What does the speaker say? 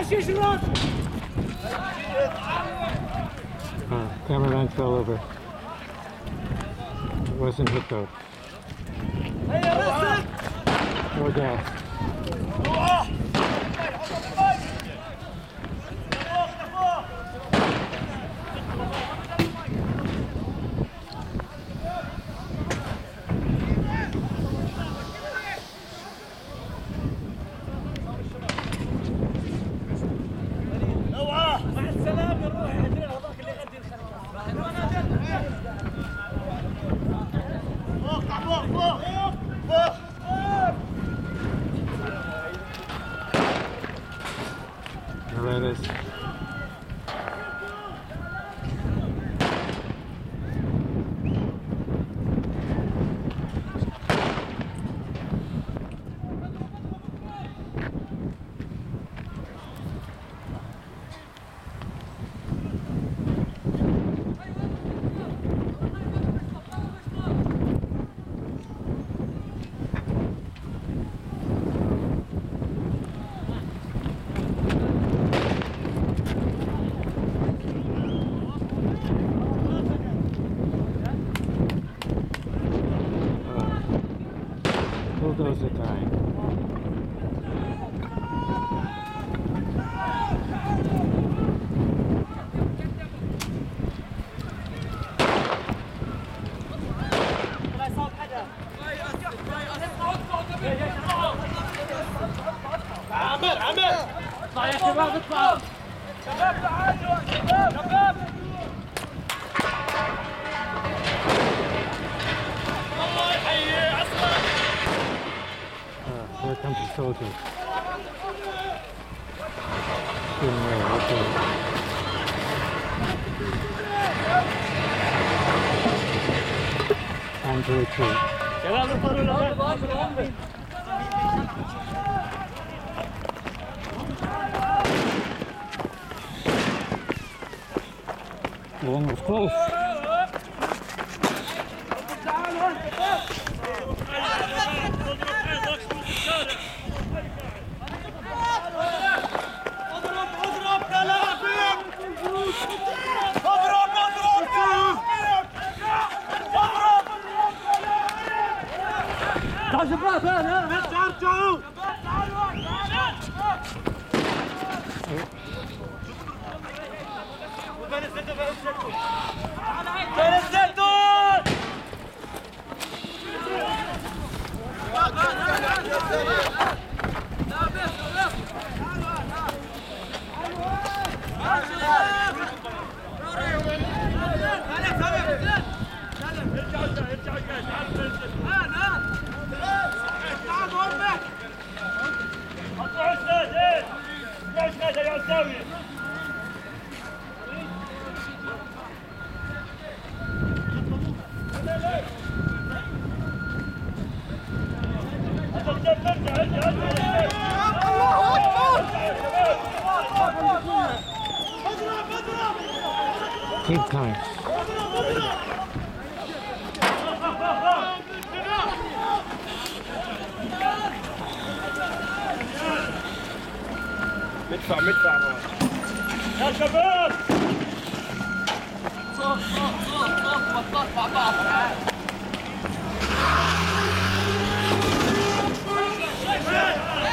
Cameraman fell over. It wasn't hit though. No gas. Lettuce. Bulldozer time. عامر اطلع يا شباب اطلعوا شباب تعالوا شباب الله يحيي عسكر. Here comes the soldiers. Okay. Time to retreat. شباب اطلعوا لهم. The one was close. شباب ارجعوا بين الزيتون Keep time. مدفع يا شباب صوت مع بعض تعال